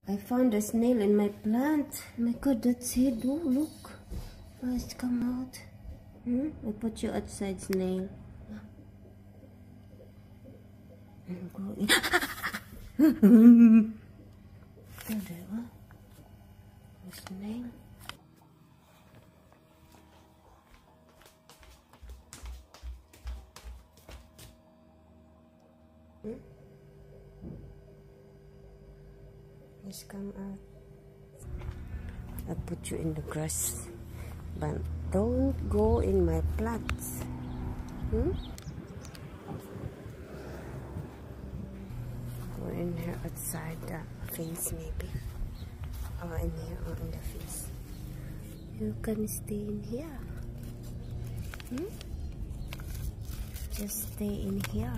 I found a snail in my plant. My God, that's it. Oh, look. Oh, it's come out. I put you outside, snail. And go in. Oh, there was a snail. Just come out. I put you in the grass, but don't go in my plants. Go in here outside the fence, maybe. Or in here, or in the fence. You can stay in here. Just stay in here.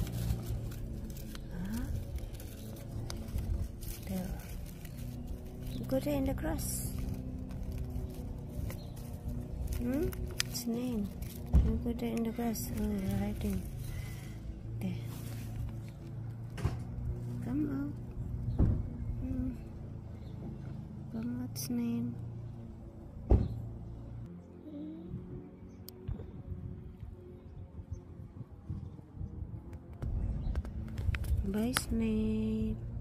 There. Go there in the grass. Snail. You go there in the grass. Oh, you're hiding. There. Come out. Come out, snail. Bye, snail.